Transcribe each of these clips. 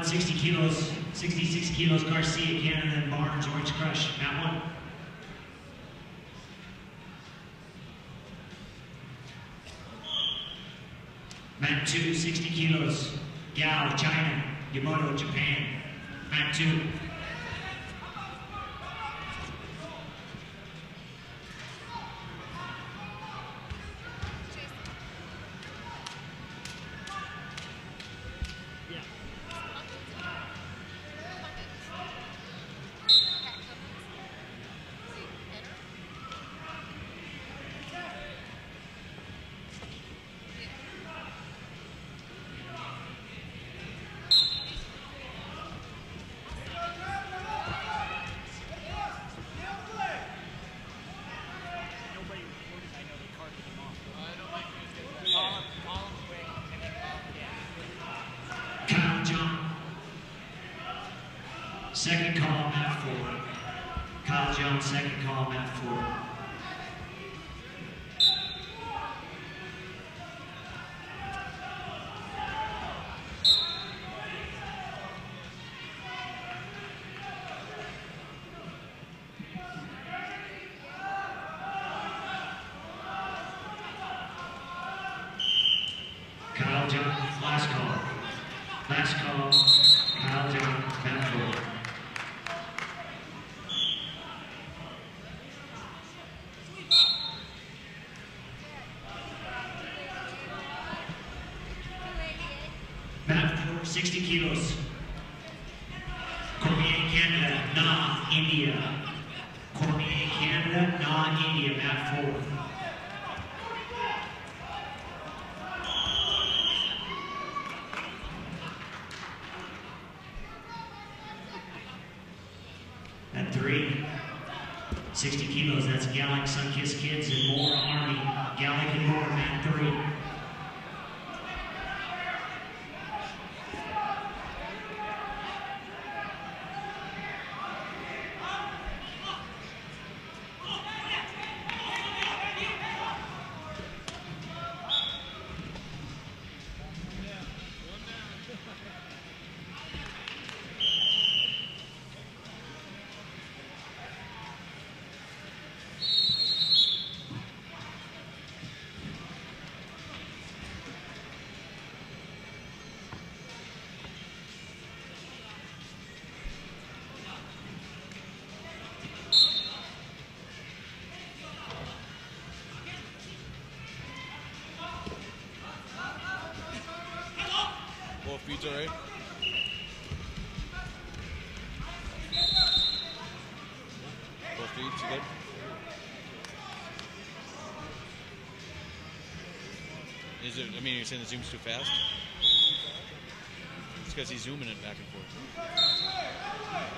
60 kilos, 66 kilos, Garcia, Canada, and Barnes, Orange Crush. Mat 1. Mat 2, 60 kilos, Gao, China, Yamato, Japan. Mat 2. Second call, Mat 4. Kyle Jones, second call, Mat 4. Kyle Jones, last call. Last call, Kyle Jones, Mat 4. Mat 4, 60 kilos. Cormier, Canada, Na, India. Cormier, Canada, Na, India, Mat 4. At 3, 60 kilos, that's Gallic, Sunkist Kids, and More Army. Gallic and More, Mat 3. Both feet all right? Both feet, you good? Is it, I mean, you're saying the zoom's too fast? It's because he's zooming it back and forth.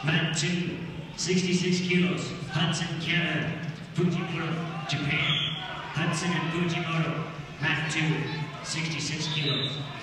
Mat 2, 66 kilos, Hudson, Canada. Fujimoto, Japan. Hudson and Fujimoto, Mat 2, 66 kilos.